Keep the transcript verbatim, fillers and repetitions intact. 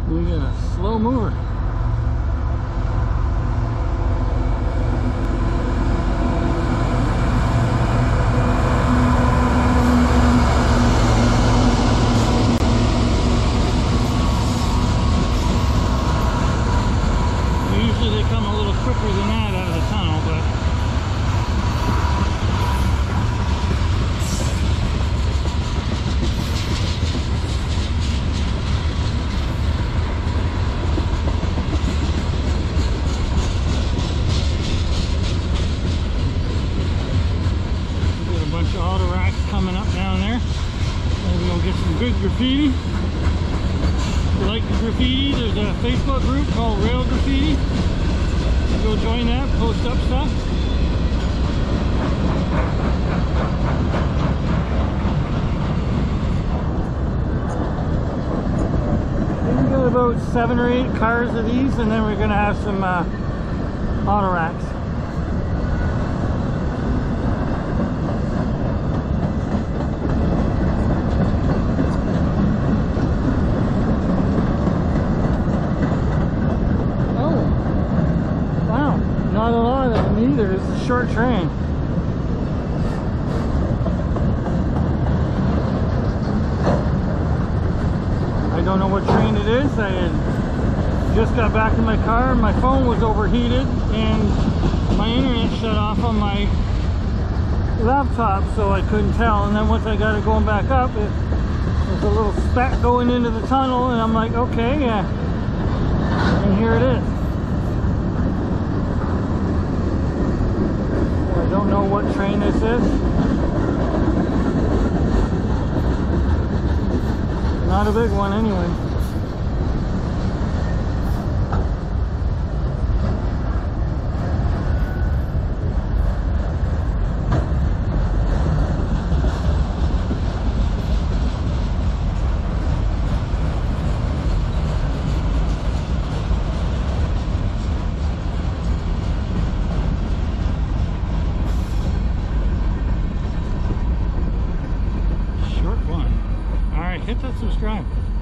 We got a slow mover. Usually they come a little quicker than that out of the tunnel, but bunch of Autoracks coming up down there. Maybe we'll get some good graffiti. If you like the graffiti, there's a Facebook group called Rail Graffiti. Go join that, post up stuff. We've got about seven or eight cars of these, and then we're going to have some uh, Autoracks. Not a lot of them either. It's a short train. I don't know what train it is. I had just got back in my car and my phone was overheated and my internet shut off on my laptop, so I couldn't tell. And then once I got it going back up, it was a little speck going into the tunnel, and I'm like, okay, yeah. And here it is. I don't know what train this is. Not a big one anyway. Hit that subscribe.